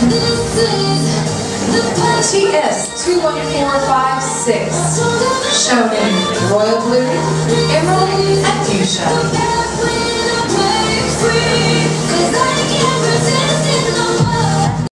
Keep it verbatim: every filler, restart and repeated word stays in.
T S two one four five six, shown in royal blue, emerald, and fuchsia.